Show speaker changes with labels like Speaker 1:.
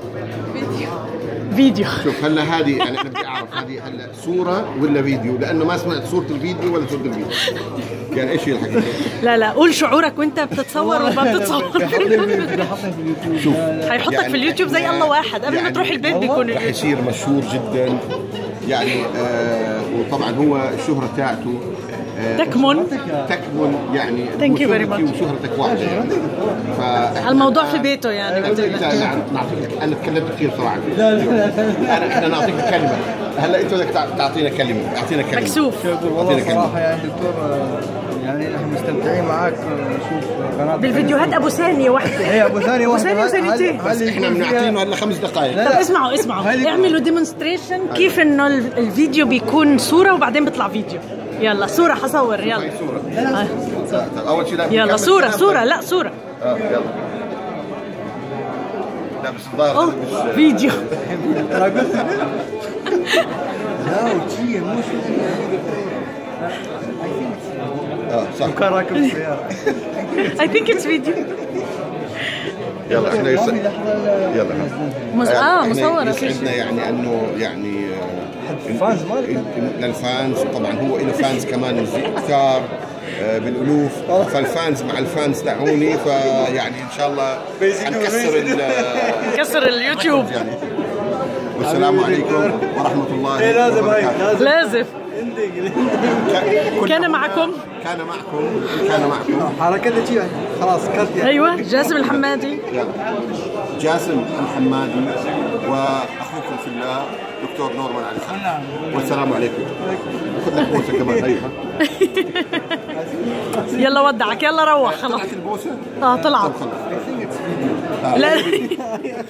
Speaker 1: فيديو.
Speaker 2: شوف هلا هذه يعني انا بدي اعرف هذه هلا صوره ولا فيديو، لانه ما سمعت صوره الفيديو ولا صوره الفيديو. يعني ايش هي الحكي؟
Speaker 1: لا قول شعورك وانت بتتصور وما بتتصور.
Speaker 2: شوف
Speaker 1: حيحطك في اليوتيوب زي الله واحد، قبل ما تروح البيت بيكون
Speaker 2: رح يصير مشهور جدا يعني. وطبعا هو الشهرة تاعته تكمن يعني وشهرتك واحدة يعني.
Speaker 1: الموضوع في بيته يعني.
Speaker 2: نعطيك انا تكلمت كثير صراحة. احنا نعطيك كلمة، هلا انت بدك تعطينا كلمة. اعطينا كلمة
Speaker 1: مكسوف.
Speaker 3: والله صراحة يعني دكتور يعني احنا مستمتعين معاك نشوف قناة
Speaker 1: بالفيديوهات ابو ثانية واحدة.
Speaker 3: هي ابو ثانية واحدة
Speaker 1: وثانيتين.
Speaker 2: بس احنا بنعطينه هلا 5 دقائق.
Speaker 1: طب اسمعوا اعملوا ديمونستريشن كيف انه الفيديو بيكون صورة وبعدين بيطلع فيديو. يلا صورة حصور يلا.
Speaker 2: اول شيء
Speaker 1: يلا صورة لا صورة.
Speaker 2: يلا. لا بس الظاهر
Speaker 1: فيديو.
Speaker 3: لا وشيء مو
Speaker 2: صح.
Speaker 3: كان راكب السيارة.
Speaker 1: I think it's video.
Speaker 2: يلا احنا يلا
Speaker 1: مصورة.
Speaker 2: يسعدنا يعني انه يعني
Speaker 3: الفانز مالك
Speaker 2: للفانز، طبعا هو له فانز كمان كثار بالالوف، فالفانز مع الفانز تاعوني، فيعني ان شاء الله
Speaker 1: نكسر اليوتيوب
Speaker 2: يعني. والسلام عليكم ورحمه الله وبركاته.
Speaker 1: لازم كان معكم
Speaker 3: حركة تجي خلاص كرت يعني.
Speaker 1: ايوه جاسم الحمادي.
Speaker 2: جاسم الحمادي واخوكم في الله دكتور نورمان علي خان. والسلام عليكم. خذ لك بوسه كمان. ايوه
Speaker 1: يلا ودعك، يلا روح خلاص.
Speaker 2: طلعت البوسه.
Speaker 1: طلعت. لا